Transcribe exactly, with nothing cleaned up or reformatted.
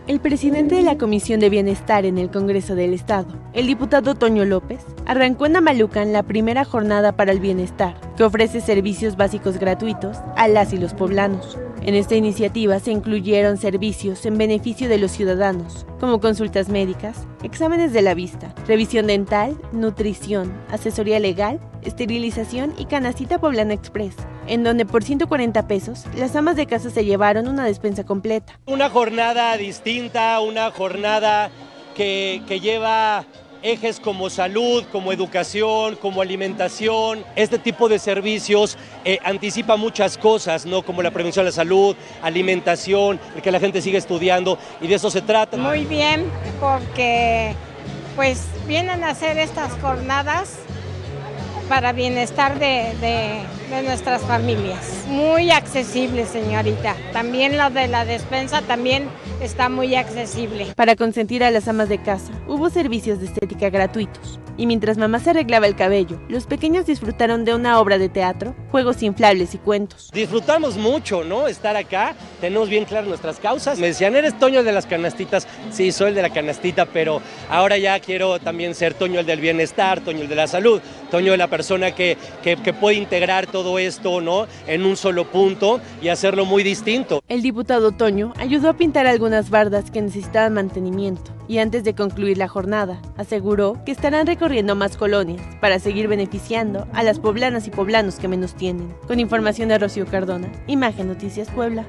El presidente de la Comisión de Bienestar en el Congreso del Estado, el diputado Toño López, arrancó en Amalucan la primera jornada para el bienestar, que ofrece servicios básicos gratuitos a las y los poblanos. En esta iniciativa se incluyeron servicios en beneficio de los ciudadanos, como consultas médicas, exámenes de la vista, revisión dental, nutrición, asesoría legal, esterilización y canastita Poblana Express, en donde por ciento cuarenta pesos las amas de casa se llevaron una despensa completa. Una jornada distinta, una jornada que, que lleva ejes como salud, como educación, como alimentación. Este tipo de servicios eh, anticipa muchas cosas, ¿no? Como la prevención de la salud, alimentación, el que la gente siga estudiando, y de eso se trata. Muy bien, porque pues vienen a hacer estas jornadas para bienestar de, de, de nuestras familias. Muy accesible, señorita. También lo de la despensa también está muy accesible. Para consentir a las amas de casa, hubo servicios de estética gratuitos. Y mientras mamá se arreglaba el cabello, los pequeños disfrutaron de una obra de teatro, juegos inflables y cuentos. Disfrutamos mucho, ¿no? Estar acá, tenemos bien claras nuestras causas. Me decían, ¿eres Toño el de las canastitas? Sí, soy el de la canastita, pero ahora ya quiero también ser Toño el del bienestar, Toño el de la salud, Toño de la persona que, que, que puede integrar todo esto, ¿no? En un solo punto y hacerlo muy distinto. El diputado Toño ayudó a pintar algunas bardas que necesitaban mantenimiento. Y antes de concluir la jornada, aseguró que estarán recorriendo más colonias para seguir beneficiando a las poblanas y poblanos que menos tienen. Con información de Rocío Cardona, Imagen Noticias Puebla.